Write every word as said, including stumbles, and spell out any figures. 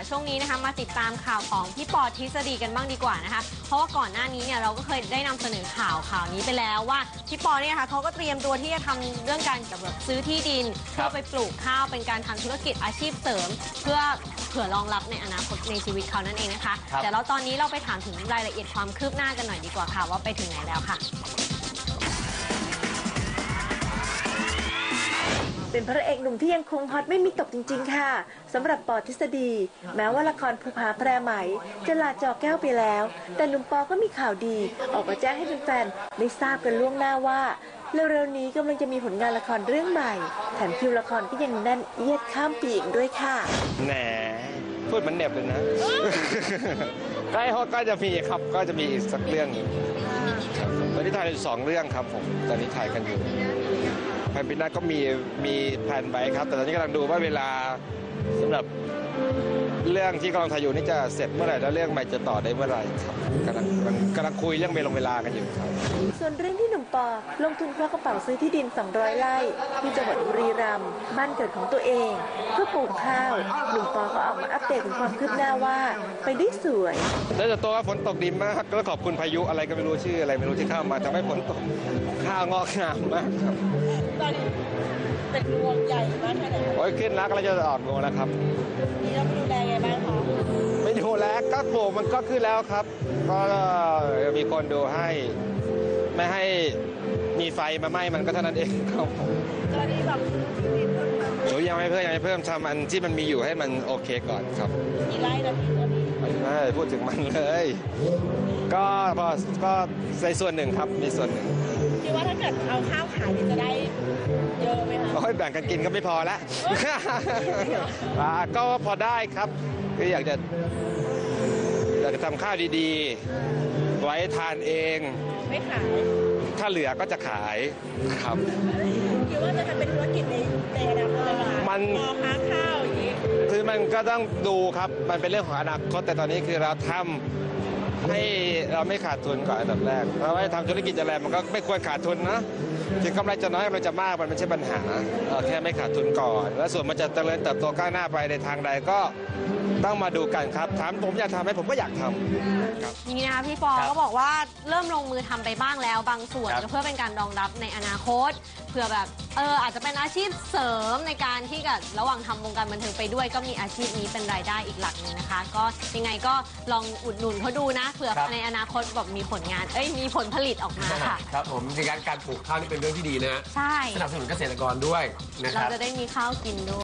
ช่วงนี้นะคะมาติดตามข่าวของพี่ปอทฤษฎีกันบ้างดีกว่านะคะเพราะว่าก่อนหน้านี้เนี่ยเราก็เคยได้นำเสนอข่าวข่าวนี้ไปแล้วว่าพี่ปอเนี่ยค่ะเขาก็เตรียมตัวที่จะทำเรื่องการแบบซื้อที่ดินเพื่อไปปลูกข้าวเป็นการทำธุรกิจอาชีพเสริมเพื่อเผื่อรองรับในอนาคตในชีวิตเขานั่นเองนะคะแต่เราตอนนี้เราไปถามถึงรายละเอียดความคืบหน้ากันหน่อยดีกว่าค่ะว่าไปถึงไหนแล้วค่ะเป็นพระเอกหนุ่มที่ยังคงฮอตไม่มีตกจริงๆค่ะสำหรับปอทฤษฎีแม้ว่าละครภูผาแพรไหมจะลาจอแก้วไปแล้วแต่หนุ่มปอก็มีข่าวดีออกมาแจ้งให้แฟนๆได้ทราบกันล่วงหน้าว่าเร็วๆนี้กำลังจะมีผลงานละครเรื่องใหม่แถมคิวละครก็ยังแน่นเอียดข้ามปีอีกด้วยค่ะแหนพูดมันเหน็บเลยนะ ใกล้เขาก็จะมีครับก็จะมีอีกสักเรื่องหนึ่งตอนนี้ถ่ายอยู่สองเรื่องครับผมตอนนี้ถ่ายกันอยู่แผนปีหน้าก็มีมีแผนไว้ครับแต่ตอนนี้กำลังดูว่าเวลาสำหรับเรื่องที่กำลังถ่ายอยู่นี่จะเสร็จเมื่อไหร่แล้วเรื่องใหม่จะต่อได้เมื่อไหร่ครับกำลังกำลังคุยเรื่องเวลาเวลากันอยู่ครับส่วนเรื่องที่หนุ่มปอลงทุนควักกระเป๋าซื้อที่ดินสองร้อยไร่ที่จังหวัดบุรีรัมย์บ้านเกิดของตัวเองเพื่อปลูกข้าวหนุ่มปอก็ออกมาอัปเดตถึงความคืบหน้าว่าไปได้สวยแล้วจะตัวว่าฝนตกดีมากก็ขอบคุณพายุอะไรก็ไม่รู้ชื่ออะไรไม่รู้ที่เข้ามาทำให้ฝนตกข้าวงอกงามมากครับตอนนี้เป็นรวงใหญ่มากแค่ไหนโอ้ยขึ้นนักแล้วจะออกงวแล้วครับนี่เราดูแลไงบ้างคะไม่ดูแลก็ปลูกมันก็ขึ้นแล้วครับก็มีคนดูให้ไม่ให้มีไฟมาไหม้มันก็เท่านั้นเองครับตอนนี้แบบหนูยังไม่เพิ่มยังไม่เพิ่มทำอันที่มันมีอยู่ให้มันโอเคก่อนครับกี่ไร่นะพี่ตอนนี้ไม่พูดถึงมันเลยก็พอก็ในส่วนหนึ่งครับมีส่วนหนึ่งคิดว่าถ้าเกิดเอาข้าวขายจะได้เยอะไหมคะโอ้ยแบ่งกันกินก็ไม่พอแล้ว ก็พอได้ครับคืออยากจะอยากจะทำข้าวดีๆไว้ทานเองไม่ขายถ้าเหลือก็จะขายครับคิดว่าจะทำเป็นธุรกิจในในอนาคตเลยไหมมันมองค้าข้าวอย่างนี้คือมันก็ต้องดูครับมันเป็นเรื่องของอนาคตแต่ตอนนี้คือเราทำให้เราไม่ขาดทุนก่อนอันดับแรกเพราะว่าทำธุรกิจอะไรมันก็ไม่ควรขาดทุนนะถึงกำไรจะน้อยกำไรจะมากมันไม่ใช่ปัญหาแค่ไม่ขาดทุนก่อนแล้วส่วนมันจะเจริญเติบโตก้าวหน้าไปในทางใดก็ต้องมาดูกันครับถามผมอยากทำไหมผมก็อยากทำครับนี่นะคะพี่ปอก็บอกว่าเริ่มลงมือทำไปบ้างแล้วบางส่วนเพื่อเป็นการรองรับในอนาคตเผื่อแบบเอออาจจะเป็นอาชีพเสริมในการที่กับระหว่างทำวงการบันเทิงไปด้วยก็มีอาชีพนี้เป็นรายได้อีกหลักหนึ่งนะคะก็ยังไงก็ลองอุดหนุนเขาดูนะเผื่อในอนาคตแบบมีผลงานเอ้ยมีผลผลิตออกมาค่ะครับผมจริงๆการปลูกข้าวนี่เป็นเรื่องที่ดีนะใช่สนับสนุนเกษตรกรด้วยนะครับเราจะได้มีข้าวกินด้วย